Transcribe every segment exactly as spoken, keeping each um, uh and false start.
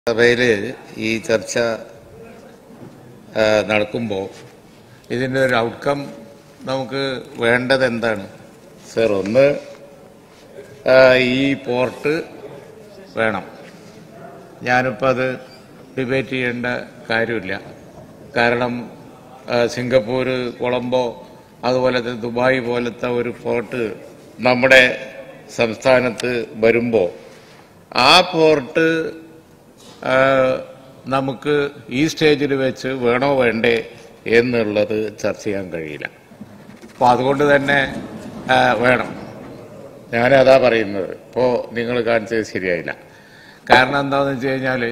സഭയിൽ ഈ ചർച്ച നടക്കുമ്പോൾ ഇതിൻ്റെ ഒരു ഔട്ട്കം നമുക്ക് വേണ്ടത് എന്താണ് സർ? ഒന്ന്, ഈ പോർട്ട് വേണം. ഞാനിപ്പോൾ അത് ഡിബേറ്റ് ചെയ്യേണ്ട കാര്യമില്ല. കാരണം സിംഗപ്പൂർ, കൊളംബോ, അതുപോലത്തെ ദുബായ് പോലത്തെ ഒരു പോർട്ട് നമ്മുടെ സംസ്ഥാനത്ത് വരുമ്പോൾ ആ പോർട്ട് നമുക്ക് ഈ സ്റ്റേജിൽ വെച്ച് വേണോ വേണ്ടേ എന്നുള്ളത് ചർച്ച ചെയ്യാൻ കഴിയില്ല. അപ്പോൾ അതുകൊണ്ട് തന്നെ വേണം. ഞാനതാ പറയുന്നത്. ഇപ്പോൾ നിങ്ങൾ കാണിച്ചത് ശരിയായില്ല. കാരണം എന്താണെന്ന് വെച്ച് കഴിഞ്ഞാൽ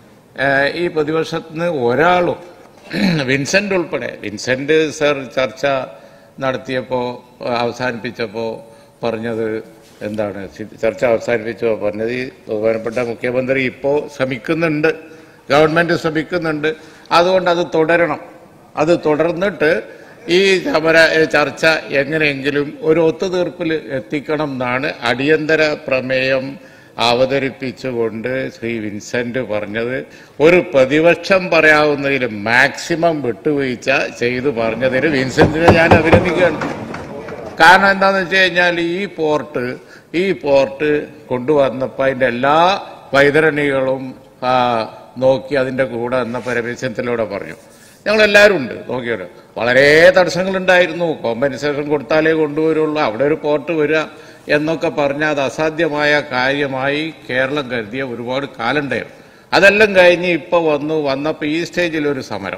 ഈ പ്രതിപക്ഷത്തിന് ഒരാളും, വിൻസെൻ്റ് ഉൾപ്പെടെ, വിൻസെൻ്റ് സർ ചർച്ച നടത്തിയപ്പോൾ അവസാനിപ്പിച്ചപ്പോൾ പറഞ്ഞത് എന്താണ്? ചർച്ച അവസാനിപ്പിച്ചപ്പോൾ പറഞ്ഞത് ഈ ബഹുമാനപ്പെട്ട മുഖ്യമന്ത്രി ഇപ്പോൾ ശ്രമിക്കുന്നുണ്ട്, ഗവൺമെൻറ് ശ്രമിക്കുന്നുണ്ട്, അതുകൊണ്ട് അത് തുടരണം. അത് തുടർന്നിട്ട് ഈ സമര ചർച്ച എങ്ങനെയെങ്കിലും ഒരു ഒത്തുതീർപ്പിൽ എത്തിക്കണം എന്നാണ് അടിയന്തര പ്രമേയം അവതരിപ്പിച്ചുകൊണ്ട് ശ്രീ വിൻസെന്റ് പറഞ്ഞത്. ഒരു പ്രതിപക്ഷം പറയാവുന്നതിൽ മാക്സിമം വിട്ടുവീഴ്ച ചെയ്തു പറഞ്ഞതിന് വിൻസെന്റിനെ ഞാൻ അഭിനന്ദിക്കുകയാണ്. കാരണം എന്താണെന്ന് വെച്ച് കഴിഞ്ഞാൽ ഈ പോർട്ട് ഈ പോർട്ട് കൊണ്ടുവന്നപ്പോൾ അതിൻ്റെ എല്ലാ വൈതരണികളും നോക്കി അതിൻ്റെ കൂടെ എന്ന പരമേശ്വരത്തിലൂടെ പറഞ്ഞു. ഞങ്ങളെല്ലാവരും ഉണ്ട് നോക്കിയത്. വളരെ തടസ്സങ്ങളുണ്ടായിരുന്നു. കോമ്പൻസേഷൻ കൊടുത്താലേ കൊണ്ടുവരുള്ളൂ, അവിടെ ഒരു പോർട്ട് വരിക എന്നൊക്കെ പറഞ്ഞാൽ അത് അസാധ്യമായ കാര്യമായി കേരളം കരുതിയ ഒരുപാട് കാലുണ്ടായിരുന്നു. അതെല്ലാം കഴിഞ്ഞ് ഇപ്പോൾ വന്നു വന്നപ്പോൾ ഈ സ്റ്റേജിൽ ഒരു സമരം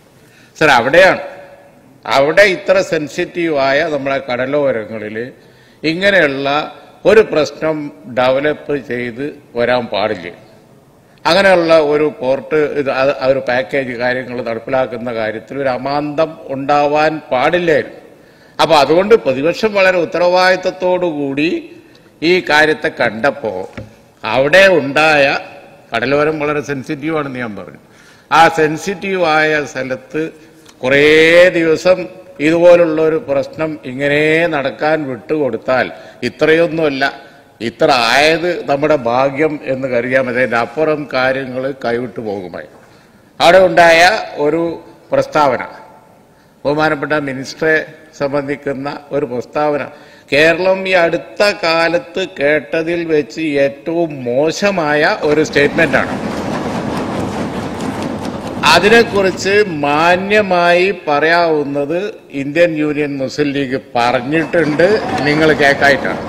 സർ അവിടെയാണ്. അവിടെ ഇത്ര സെൻസിറ്റീവായ നമ്മുടെ കടലോരങ്ങളിൽ ഇങ്ങനെയുള്ള ഒരു പ്രശ്നം ഡെവലപ്പ് ചെയ്ത് വരാൻ പാടില്ല. അങ്ങനെയുള്ള ഒരു പോർട്ട് ഇത് ഒരു പാക്കേജ് കാര്യങ്ങൾ നടപ്പിലാക്കുന്ന കാര്യത്തിൽ ഒരു അമാന്തം ഉണ്ടാവാൻ പാടില്ലായിരുന്നു. അപ്പോൾ അതുകൊണ്ട് പ്രതിപക്ഷം വളരെ ഉത്തരവാദിത്തത്തോടുകൂടി ഈ കാര്യത്തെ കണ്ടപ്പോൾ അവിടെ ഉണ്ടായ കടലോരം വളരെ സെൻസിറ്റീവാണെന്ന് ഞാൻ പറഞ്ഞു. ആ സെൻസിറ്റീവായ സ്ഥലത്ത് കുറേ ദിവസം ഇതുപോലുള്ള ഒരു പ്രശ്നം ഇങ്ങനെ നടക്കാൻ വിട്ടുകൊടുത്താൽ ഇത്രയൊന്നുമല്ല, ഇത്ര ആയത് നമ്മുടെ ഭാഗ്യം എന്ന് കരുതിയാൽ മതി. അതിൻ്റെ അപ്പുറം കാര്യങ്ങൾ കൈവിട്ടു പോകുമായി. അവിടെ ഉണ്ടായ ഒരു പ്രസ്താവന, ബഹുമാനപ്പെട്ട മിനിസ്റ്ററെ സംബന്ധിക്കുന്ന ഒരു പ്രസ്താവന, കേരളം ഈ അടുത്ത കാലത്ത് കേട്ടതിൽ വെച്ച് ഏറ്റവും മോശമായ ഒരു സ്റ്റേറ്റ്മെന്റാണ്. അതിനെക്കുറിച്ച് മാന്യമായി പറയാവുന്നത് ഇന്ത്യൻ യൂണിയൻ മുസ്ലിം ലീഗ് പറഞ്ഞിട്ടുണ്ട്. നിങ്ങൾ കേൾക്കായിട്ടാണ്.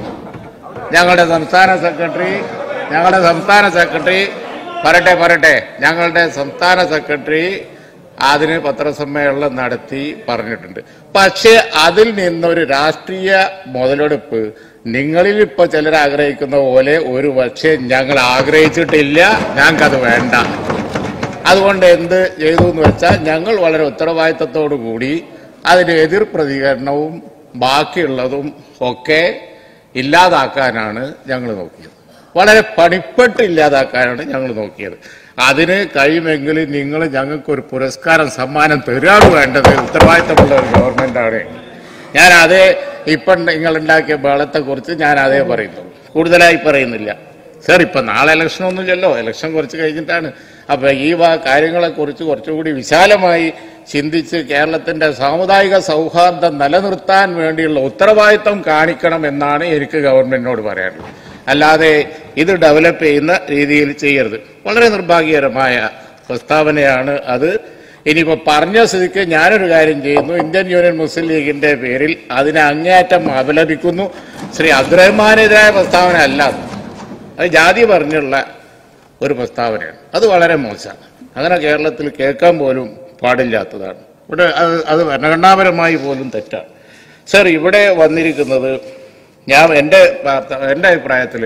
ഞങ്ങളുടെ സംസ്ഥാന സെക്രട്ടറി ഞങ്ങളുടെ സംസ്ഥാന സെക്രട്ടറി പറട്ടെ പറട്ടെ ഞങ്ങളുടെ സംസ്ഥാന സെക്രട്ടറി അതിന് പത്രസമ്മേളനം നടത്തി പറഞ്ഞിട്ടുണ്ട്. പക്ഷേ അതിൽ നിന്നൊരു രാഷ്ട്രീയ മുതലെടുപ്പ് നിങ്ങളിൽ ഇപ്പോൾ ചിലർ ആഗ്രഹിക്കുന്ന പോലെ ഒരു പക്ഷേ ഞങ്ങൾ ആഗ്രഹിച്ചിട്ടില്ല. ഞങ്ങൾക്കത് വേണ്ട. അതുകൊണ്ട് എന്ത് ചെയ്തു എന്ന് വെച്ചാൽ ഞങ്ങൾ വളരെ ഉത്തരവാദിത്തത്തോടു കൂടി അതിന് എതിർ പ്രതികരണവും ബാക്കിയുള്ളതും ഒക്കെ ഇല്ലാതാക്കാനാണ് ഞങ്ങൾ നോക്കിയത്. വളരെ പണിപ്പെട്ട് ഇല്ലാതാക്കാനാണ് ഞങ്ങൾ നോക്കിയത്. അതിന് കഴിയുമെങ്കിൽ നിങ്ങൾ ഞങ്ങൾക്കൊരു പുരസ്കാരം സമ്മാനം തരാണ് വേണ്ടത്. ഉത്തരവാദിത്തമുള്ള ഒരു ഗവൺമെന്റാണ്. ഞാൻ അതേ ഇപ്പം നിങ്ങളുണ്ടാക്കിയ ബഹളത്തെക്കുറിച്ച് ഞാൻ അതേ പറയുന്നു, കൂടുതലായി പറയുന്നില്ല. സർ ഇപ്പം നാളെ ഇലക്ഷനൊന്നുമില്ലല്ലോ, ഇലക്ഷൻ കുറച്ച് കഴിഞ്ഞിട്ടാണ്. അപ്പം ഈ കാര്യങ്ങളെക്കുറിച്ച് കുറച്ചുകൂടി വിശാലമായി ചിന്തിച്ച് കേരളത്തിൻ്റെ സാമുദായിക സൗഹാർദ്ദം നിലനിർത്താൻ വേണ്ടിയുള്ള ഉത്തരവാദിത്തം കാണിക്കണം എന്നാണ് എനിക്ക് ഗവൺമെന്റിനോട് പറയാനുള്ളത്. അല്ലാതെ ഇത് ഡെവലപ്പ് ചെയ്യുന്ന രീതിയിൽ ചെയ്യരുത്. വളരെ നിർഭാഗ്യകരമായ പ്രസ്താവനയാണ് അത്. ഇനിയിപ്പോൾ പറഞ്ഞ സ്ഥിതിക്ക് ഞാനൊരു കാര്യം ചെയ്യുന്നു, ഇന്ത്യൻ യൂണിയൻ മുസ്ലിം ലീഗിന്റെ പേരിൽ അതിനെ അങ്ങേയറ്റം അപലപിക്കുന്നു. ശ്രീ അബ്ദുറഹ്മാനെതിരായ പ്രസ്താവന അല്ല, അത് ജാതി പറഞ്ഞുള്ള ഒരു പ്രസ്താവനയാണ്. അത് വളരെ മോശമാണ്. അങ്ങനെ കേരളത്തിൽ കേൾക്കാൻ പോലും പാടില്ലാത്തതാണ്. ഇവിടെ അത് അത് ഭരണഘടനാപരമായി പോലും തെറ്റാണ്. സർ ഇവിടെ വന്നിരിക്കുന്നത് ഞാൻ എൻ്റെ എൻ്റെ അഭിപ്രായത്തിൽ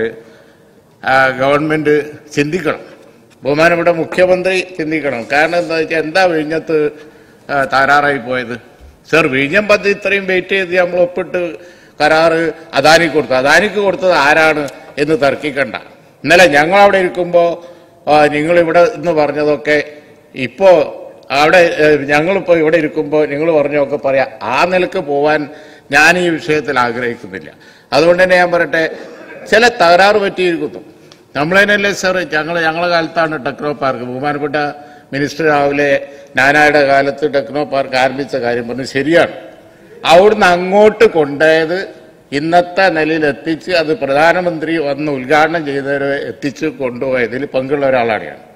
ഗവൺമെൻറ് ചിന്തിക്കണം, ബഹുമാനപ്പെട്ട മുഖ്യമന്ത്രി ചിന്തിക്കണം. കാരണം എന്താ വെച്ചാൽ എന്താ വിഴിഞ്ഞത്ത് തകരാറായി പോയത്? സർ വിഴിഞ്ഞം പദ്ധതി ഇത്രയും വെയിറ്റ് ചെയ്ത് നമ്മൾ ഒപ്പിട്ട് കരാറ് അദാനിക്ക് കൊടുത്തു. അദാനിക്ക് കൊടുത്തത് ആരാണ് എന്ന് തർക്കിക്കണ്ട. ഇന്നലെ ഞങ്ങൾ അവിടെ ഇരിക്കുമ്പോൾ നിങ്ങളിവിടെ ഇന്ന് പറഞ്ഞതൊക്കെ ഇപ്പോൾ അവിടെ ഞങ്ങളിപ്പോൾ ഇവിടെ ഇരിക്കുമ്പോൾ നിങ്ങൾ പറഞ്ഞതൊക്കെ പറയാം. ആ നിലക്ക് പോവാൻ ഞാൻ ഈ വിഷയത്തിൽ ആഗ്രഹിക്കുന്നില്ല. അതുകൊണ്ട് തന്നെ ഞാൻ പറയട്ടെ, ചില തകരാറ് പറ്റിയിരിക്കുന്നു. നമ്മളതിനല്ലേ സാർ ഞങ്ങൾ ഞങ്ങളുടെ കാലത്താണ് ടെക്നോ പാർക്ക് ബഹുമാനപ്പെട്ട മിനിസ്റ്റർ രാവിലെ നാനായുടെ കാലത്ത് ടെക്നോ പാർക്ക് ആരംഭിച്ച കാര്യം പറഞ്ഞു ശരിയാണ്. അവിടുന്ന് അങ്ങോട്ട് കൊണ്ടുപോയത് ഇന്നത്തെ നിലയിൽ എത്തിച്ച് അത് പ്രധാനമന്ത്രി വന്ന് ഉദ്ഘാടനം ചെയ്തവരെ എത്തിച്ച് കൊണ്ടുപോയതിൽ പങ്കുള്ള ഒരാളാണ് ഞാൻ.